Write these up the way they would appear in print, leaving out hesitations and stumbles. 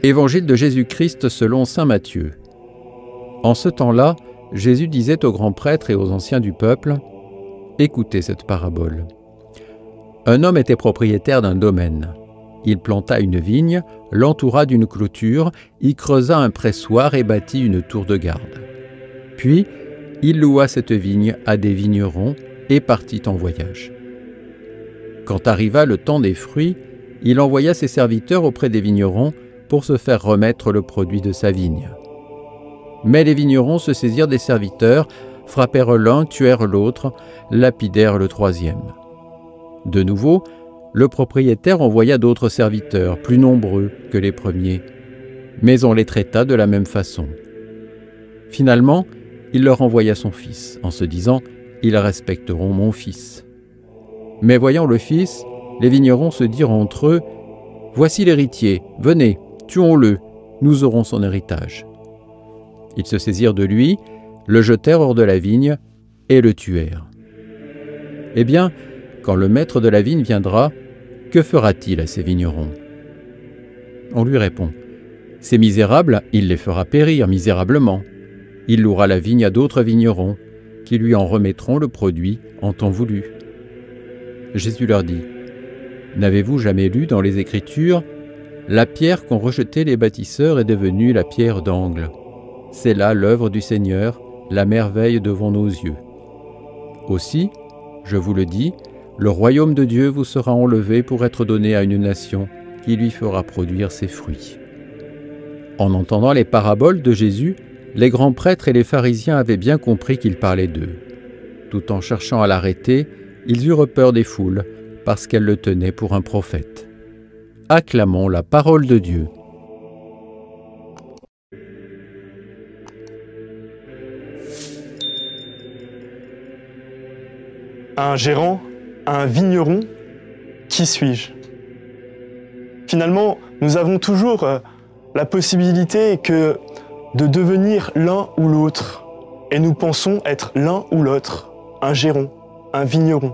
Évangile de Jésus-Christ selon saint Matthieu. En ce temps-là, Jésus disait aux grands prêtres et aux anciens du peuple : « Écoutez cette parabole. Un homme était propriétaire d'un domaine. Il planta une vigne, l'entoura d'une clôture, y creusa un pressoir et bâtit une tour de garde. Puis, il loua cette vigne à des vignerons et partit en voyage. Quand arriva le temps des fruits, il envoya ses serviteurs auprès des vignerons pour se faire remettre le produit de sa vigne. Mais les vignerons se saisirent des serviteurs, frappèrent l'un, tuèrent l'autre, lapidèrent le troisième. De nouveau, le propriétaire envoya d'autres serviteurs, plus nombreux que les premiers, mais on les traita de la même façon. Finalement, il leur envoya son fils, en se disant « Ils respecteront mon fils ». Mais voyant le fils, les vignerons se dirent entre eux « Voici l'héritier, venez, tuons-le, nous aurons son héritage. » Ils se saisirent de lui, le jetèrent hors de la vigne et le tuèrent. Eh bien, quand le maître de la vigne viendra, que fera-t-il à ces vignerons ? On lui répond : ces misérables, il les fera périr misérablement. Il louera la vigne à d'autres vignerons, qui lui en remettront le produit en temps voulu. Jésus leur dit : n'avez-vous jamais lu dans les Écritures : la pierre qu'ont rejetée les bâtisseurs est devenue la pierre d'angle. C'est là l'œuvre du Seigneur, la merveille devant nos yeux. Aussi, je vous le dis, le royaume de Dieu vous sera enlevé pour être donné à une nation qui lui fera produire ses fruits. En entendant les paraboles de Jésus, les grands prêtres et les pharisiens avaient bien compris qu'il parlait d'eux. Tout en cherchant à l'arrêter, ils eurent peur des foules, parce qu'elles le tenaient pour un prophète. Acclamons la parole de Dieu. Un gérant, un vigneron, qui suis-je ? Finalement, nous avons toujours la possibilité de devenir l'un ou l'autre, et nous pensons être l'un ou l'autre, un gérant, un vigneron.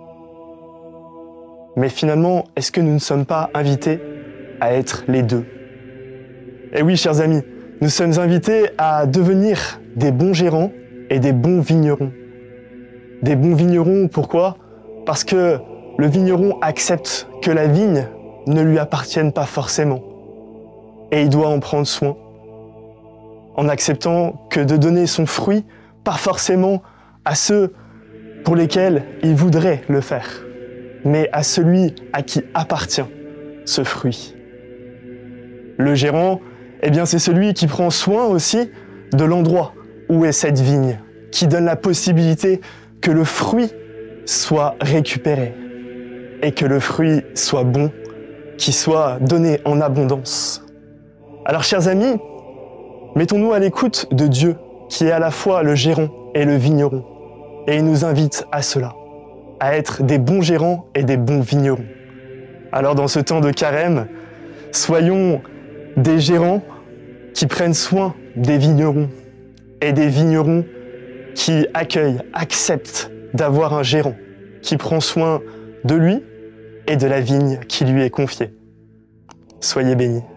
Mais finalement, est-ce que nous ne sommes pas invités à être les deux ? Eh oui, chers amis, nous sommes invités à devenir des bons gérants et des bons vignerons. Des bons vignerons, pourquoi ? Parce que le vigneron accepte que la vigne ne lui appartienne pas forcément. Et il doit en prendre soin. En acceptant que de donner son fruit, pas forcément à ceux pour lesquels il voudrait le faire, mais à celui à qui appartient ce fruit. Le gérant, eh bien, c'est celui qui prend soin aussi de l'endroit où est cette vigne, qui donne la possibilité que le fruit soit récupéré et que le fruit soit bon, qu'il soit donné en abondance. Alors, chers amis, mettons-nous à l'écoute de Dieu, qui est à la fois le gérant et le vigneron, et il nous invite à cela, à être des bons gérants et des bons vignerons. Alors, dans ce temps de carême, soyons des gérants qui prennent soin des vignerons et des vignerons qui accueillent, acceptent d'avoir un gérant qui prend soin de lui et de la vigne qui lui est confiée. Soyez bénis.